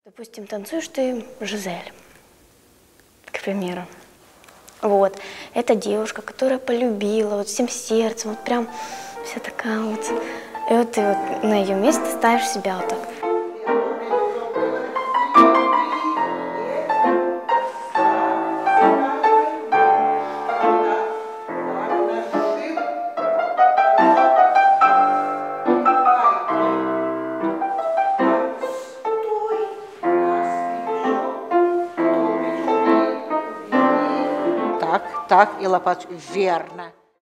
Допустим, танцуешь ты Жизель, к примеру. Вот, это девушка, которая полюбила вот всем сердцем, вот прям вся такая вот. И вот ты вот на ее месте ставишь себя вот так. Так, и лопаточку. Верно.